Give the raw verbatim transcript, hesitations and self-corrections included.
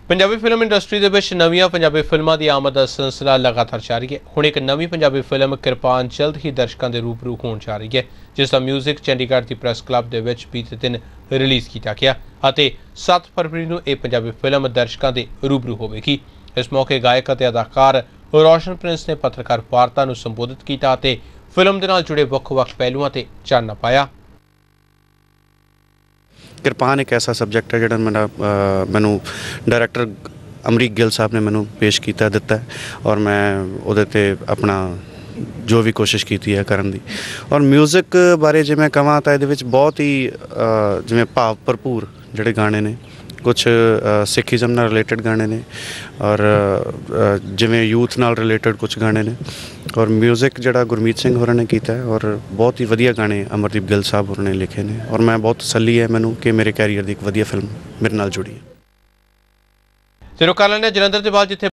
Punjabi film industry दे विच नवीं पंजाबी फिल्मां दी आमद दा सिलसिला लगातार जारी है। हुण एक नवीं पंजाबी फिल्म किरपान जल्द ही दर्शकों के रूबरू होण जा रही है, जिसका म्यूजिक चंडीगढ़ की प्रेस क्लब दे विच बीते दिन रिलीज़ किया गया अते सत्त फरवरी नूं यह पंजाबी फिल्म दर्शकों के रूबरू होवेगी। इस मौके गायक अते अदाकार रोशन ने पत्रकार वार्ता नूं संबोधित किया अते फिल्म दे नाल जुड़े वख-वख पहलुआं ते चानना पाया। किरपान एक ऐसा सबजैक्ट है जो मेरा मैनू डायरैक्टर अमरीक गिल साहब ने मैनू पेश किया दिता है और मैं उहदे ते अपना जो भी कोशिश की है करन दी। और म्यूजिक बारे जे मैं कहां तो ये बहुत ही जिवें भाव भरपूर जिहड़े गाने ने, कुछ सिखिज़म नाल रिलेटेड गाने ने और जिवें यूथ नाल रिलेटेड कुछ गाने ने और म्यूजिक जिहड़ा गुरमीत सिंह होरां ने कीता है और बहुत ही वधिया गाने अमरदीप गिल साहब होरां ने लिखे ने और मैं बहुत तसल्ली है मैनू कि मेरे कैरियर की एक वधिया फिल्म मेरे नाल जुड़ी है। जलंधर के बाद जिथे